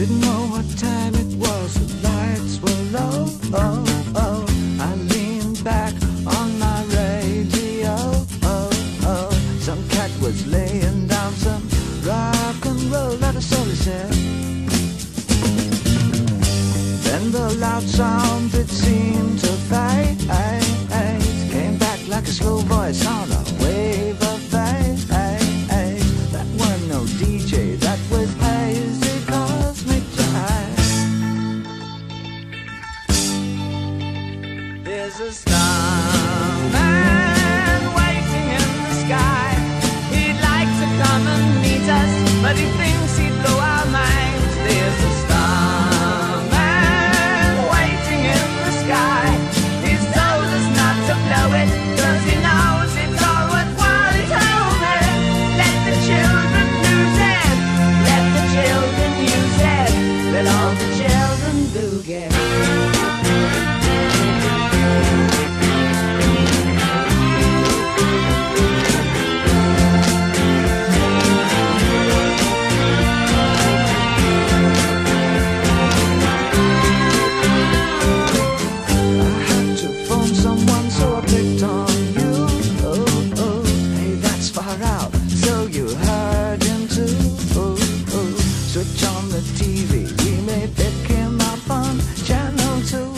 Didn't know what time it was, the lights were low. I leaned back on my radio. Some cat was laying down some rock and roll, that is all he said. Then the loud sound, it seemed to fade. Came back like a slow voice on a wave of fade. That weren't no DJ, that was hazy cosmic jive. There's a starman waiting in the sky. He'd like to come and meet us, but he thinks he'd blow our minds. There's a starman waiting in the sky. He's told us not to blow it, 'cause he knows it's all worthwhile. He told me, let the children lose it, let the children use it, let all the children boogie. Switch on the TV, we may pick him up on channel 2.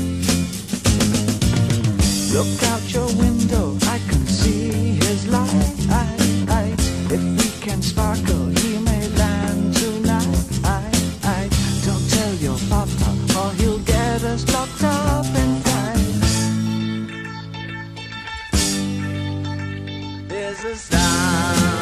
Look out your window, I can see his light. If we can sparkle, he may land tonight. Don't tell your papa, or he'll get us locked up and tight. There's a star